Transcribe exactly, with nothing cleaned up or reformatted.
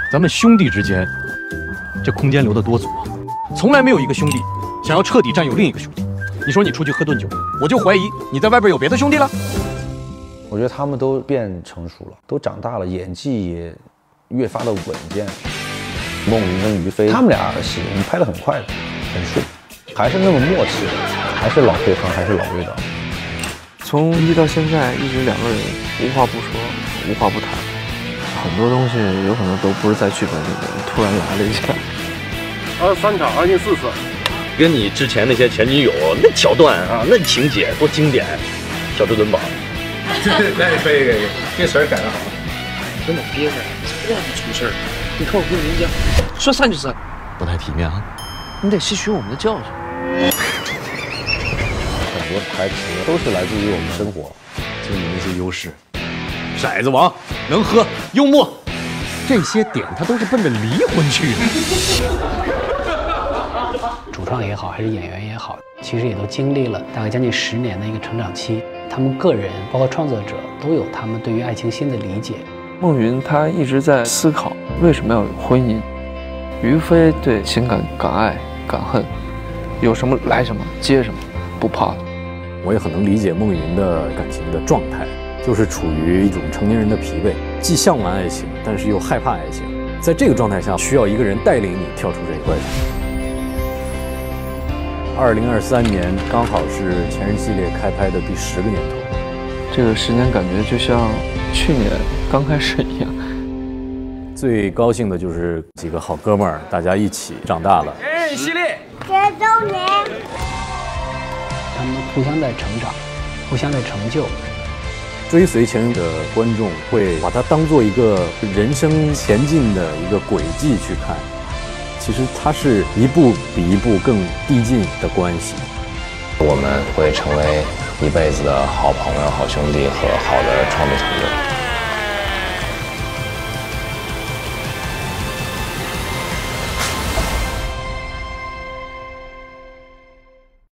咱们兄弟之间，这空间留得多足啊！从来没有一个兄弟想要彻底占有另一个兄弟。你说你出去喝顿酒，我就怀疑你在外边有别的兄弟了。 我觉得他们都变成熟了，都长大了，演技也越发的稳健。孟云跟于飞，他们俩的戏我们拍得很快的，很顺，还是那么默契，还是老配方，还是老味道。 从一到现在，一直两个人无话不说，无话不谈。很多东西有可能都不是在剧本里面，突然来了一下。 二十三场，二进四次。 跟你之前那些前女友那桥段啊，那情节多经典，小至尊宝。 那可以可以，这词儿改得好。 真的憋着，不让你出事儿。你看我跟人家说散就散， 不太体面啊！ 你得吸取我们的教训。 很多台词都是来自于我们生活， 就你那些优势，骰子王能喝，幽默，这些点他都是奔着离婚去的。 主创也好，还是演员也好，其实也都经历了大概将近十年的一个成长期。他们个人，包括创作者，都有他们对于爱情新的理解。 孟云他一直在思考为什么要有婚姻，于飞对情感敢爱敢恨，有什么来什么接什么，不怕。 我也很能理解孟云的感情的状态，就是处于一种成年人的疲惫，既向往爱情，但是又害怕爱情。在这个状态下，需要一个人带领你跳出这一关。二零二三年刚好是《前任》系列开拍的第十个年头， 这个时间感觉就像去年刚开始一样。 最高兴的就是几个好哥们儿，大家一起长大了。 前任系列十周年， 他们互相在成长，互相在成就。 追随前任的观众会把它当做一个人生前进的一个轨迹去看。其实它是一步比一步更递进的关系， 我们会成为一辈子的好朋友、好兄弟和好的创作团队。